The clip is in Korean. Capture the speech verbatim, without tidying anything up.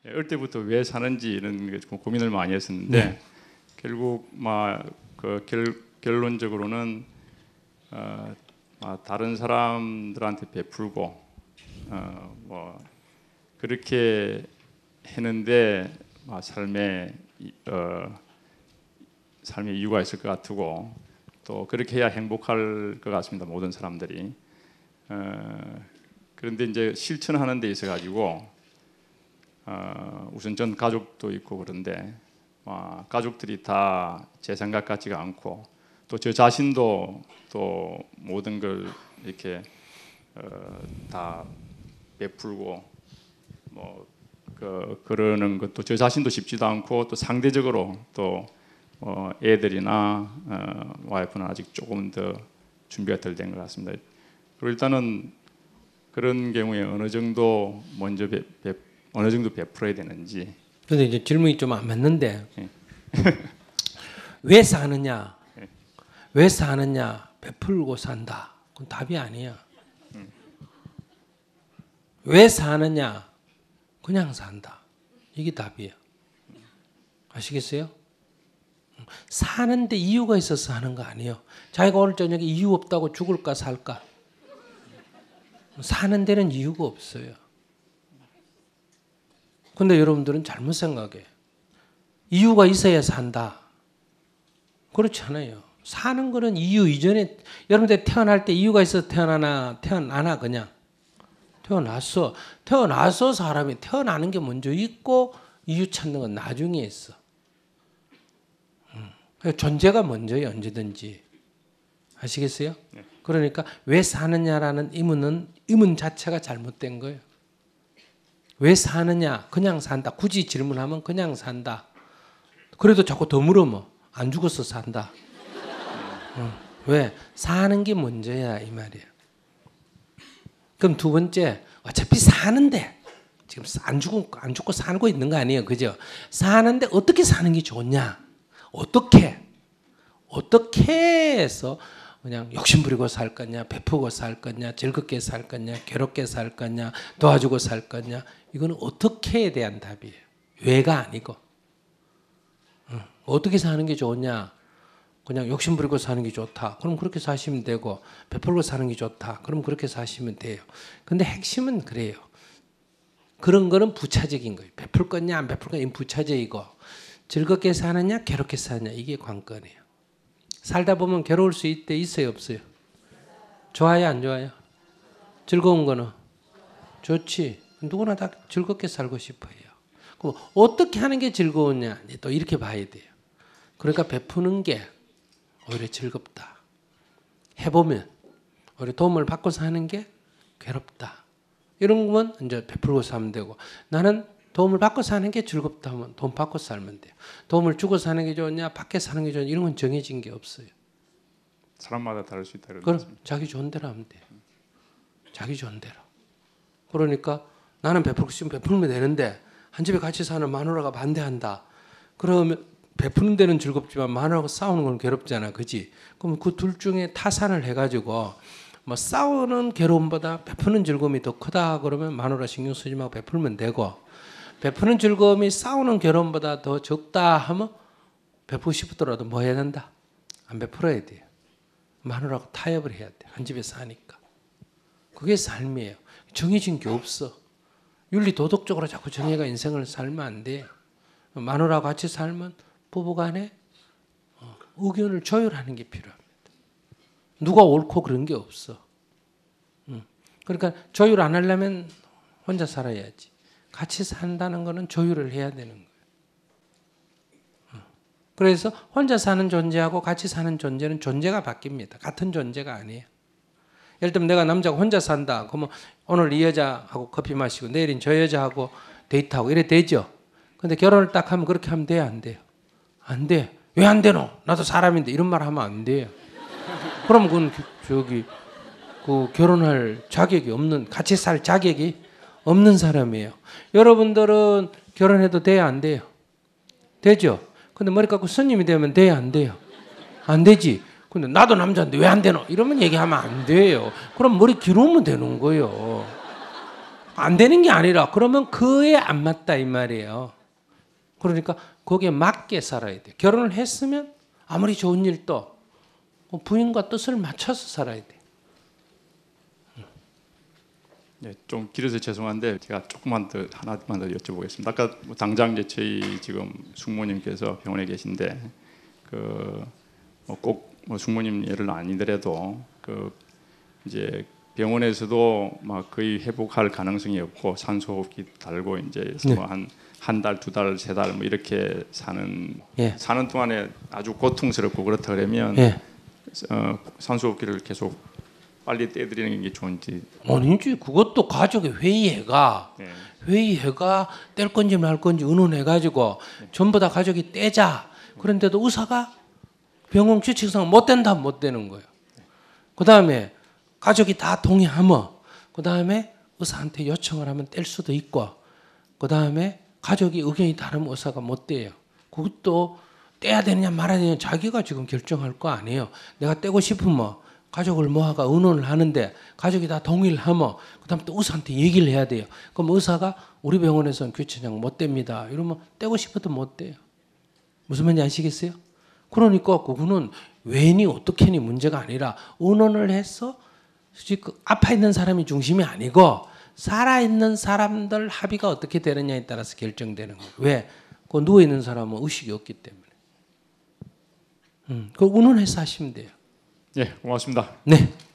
어릴 때부터 왜 사는지 이런 고민을 많이 했었는데 네. 결국 막그 결론적으로는 어, 다른 사람들한테 베풀고 어, 뭐 그렇게 했는데 삶에 어, 삶의 이유가 있을 것 같고 또 그렇게 해야 행복할 것 같습니다. 모든 사람들이. 어, 그런데 이제 실천하는 데 있어 가지고 어, 우선 전 가족도 있고 그런데 어, 가족들이 다 제 생각 같지가 않고 또 저 자신도 또 모든 걸 이렇게 어, 다 베풀고 뭐 그, 그러는 것도 저 자신도 쉽지도 않고 또 상대적으로 또 어, 애들이나 어, 와이프는 아직 조금 더 준비가 덜 된 것 같습니다. 그리고 일단은 그런 경우에 어느 정도 먼저 배, 배, 어느 정도 베풀어야 되는지. 그런데 이제 질문이 좀 안 맞는데 네. 왜 사느냐? 네. 왜 사느냐? 베풀고 산다. 그건 답이 아니야. 음. 왜 사느냐? 그냥 산다. 이게 답이에요. 아시겠어요? 사는데 이유가 있어서 하는 거 아니에요. 자기가 오늘 저녁에 이유 없다고 죽을까 살까? 사는 데는 이유가 없어요. 근데 여러분들은 잘못 생각해. 이유가 있어야 산다. 그렇지 않아요. 사는 거는 이유 이전에 여러분들 태어날 때 이유가 있어서 태어나나 태어나나 그냥 태어났어. 태어나서 사람이 태어나는 게 먼저 있고 이유 찾는 건 나중에 있어. 존재가 먼저예요. 언제든지. 아시겠어요? 네. 그러니까 왜 사느냐라는 의문은 의문 자체가 잘못된 거예요. 왜 사느냐? 그냥 산다. 굳이 질문하면 그냥 산다. 그래도 자꾸 더 물으면 안 죽어서 산다. 어. 왜? 사는 게 먼저야 이 말이에요. 그럼 두 번째, 어차피 사는데 지금 안 죽고 안 죽고 살고 있는 거 아니에요, 그죠? 사는데 어떻게 사는 게 좋냐? 어떻게 어떻게 해서 그냥 욕심부리고 살 거냐, 베푸고 살 거냐, 즐겁게 살 거냐, 괴롭게 살 거냐, 도와주고 살 거냐? 이거는 어떻게에 대한 답이에요. 왜가 아니고. 어. 어떻게 사는 게 좋냐? 그냥 욕심부리고 사는 게 좋다. 그럼 그렇게 사시면 되고, 베풀고 사는 게 좋다. 그럼 그렇게 사시면 돼요. 근데 핵심은 그래요. 그런 거는 부차적인 거예요. 베풀 거냐 안 베풀 거냐 부차적이고, 즐겁게 사느냐 괴롭게 사느냐 이게 관건이에요. 살다 보면 괴로울 수 있대 있어요 없어요? 좋아요 안 좋아요? 즐거운 거는? 좋지. 누구나 다 즐겁게 살고 싶어요. 그럼 어떻게 하는 게 즐거우냐 또 이렇게 봐야 돼요. 그러니까 베푸는 게 오히려 즐겁다. 해보면 오히려 도움을 받고서 하는 게 괴롭다. 이런 건 이제 베풀고 살면 되고, 나는 도움을 받고 사는 게 즐겁다 하면 돈 받고 살면 돼요. 도움을 주고 사는 게 좋냐, 받게 사는 게 좋냐 이런 건 정해진 게 없어요. 사람마다 다를 수 있다. 그럼 자기 좋은 대로 하면 돼요. 자기 좋은 대로. 그러니까 나는 베풀고 싶으면 베풀면 되는데 한 집에 같이 사는 마누라가 반대한다. 그러면 베푸는 데는 즐겁지만 마누라하고 싸우는 건 괴롭잖아, 그지? 그럼 그 둘 중에 타산을 해가지고 뭐 싸우는 괴로움보다 베푸는 즐거움이 더 크다 그러면 마누라 신경 쓰지 말고 베풀면 되고, 베푸는 즐거움이 싸우는 괴로움보다 더 적다 하면 베푸고 싶더라도 뭐 해야 된다? 안 베풀어야 돼요. 마누라하고 타협을 해야 돼. 한 집에 사니까. 그게 삶이에요. 정해진 게 없어. 윤리 도덕적으로 자꾸 정해가 인생을 살면 안 돼. 마누라하고 같이 살면 부부간에 의견을 조율하는 게 필요합니다. 누가 옳고 그런 게 없어. 그러니까 조율 안 하려면 혼자 살아야지. 같이 산다는 거는 조율을 해야 되는 거예요. 그래서 혼자 사는 존재하고 같이 사는 존재는 존재가 바뀝니다. 같은 존재가 아니에요. 예를 들면 내가 남자가 혼자 산다. 그러면 오늘 이 여자하고 커피 마시고 내일은 저 여자하고 데이트하고 이래 되죠. 근데 결혼을 딱 하면 그렇게 하면 돼요? 안 돼요? 안 돼. 왜 안 되노? 나도 사람인데 이런 말 하면 안 돼요. 그럼 그건 저기 그 결혼할 자격이 없는, 같이 살 자격이 없는 사람이에요. 여러분들은 결혼해도 돼요? 안 돼요? 되죠? 근데 머리 깎고 스님이 되면 돼요? 안 돼요? 안 되지? 근데 나도 남자인데 왜 안 되노? 이러면 얘기하면 안 돼요. 그럼 머리 기르면 되는 거예요. 안 되는 게 아니라 그러면 그에 안 맞다 이 말이에요. 그러니까 거기에 맞게 살아야 돼. 결혼을 했으면 아무리 좋은 일도 부인과 뜻을 맞춰서 살아야 돼. 네, 좀 길어서 죄송한데 제가 조금만 더 하나만 더 여쭤보겠습니다. 아까 뭐 당장 이제 저희 지금 숙모님께서 병원에 계신데 그꼭뭐 숙모님 예를 아니더라도 그 이제 병원에서도 막 거의 회복할 가능성이 없고 산소호흡기 달고 이제 네. 뭐 한 한 달, 두 달, 세 달 뭐 이렇게 사는 예. 사는 동안에 아주 고통스럽고 그렇다 그러면 예. 어, 산소호흡기를 계속 빨리 떼드리는 게 좋은지. 아니지. 그것도 가족의 회의회가 네. 회의회가 뗄 건지 말 건지 의논해가지고 전부 다 가족이 떼자. 그런데도 의사가 병원 규칙상 못 된다 못 되는 거예요. 그 다음에 가족이 다 동의하면 그 다음에 의사한테 요청을 하면 뗄 수도 있고 그 다음에 가족이 의견이 다르면 의사가 못 떼요. 그것도 떼야 되느냐 말아야 되느냐 자기가 지금 결정할 거 아니에요. 내가 떼고 싶으면 가족을 모아가 의논을 하는데 가족이 다 동의를 하면 그다음 또 의사한테 얘기를 해야 돼요. 그럼 의사가 우리 병원에서는 규칙상 못 뗍니다. 이러면 떼고 싶어도 못 떼요. 무슨 말인지 아시겠어요? 그러니까 그거는 왜니 어떻게니 문제가 아니라 의논을 해서 그 아파 있는 사람이 중심이 아니고 살아 있는 사람들 합의가 어떻게 되느냐에 따라서 결정되는 거예요. 왜? 그 누워 있는 사람은 의식이 없기 때문에. 음, 그 의논해서 하시면 돼요. 예, 고맙습니다. 네.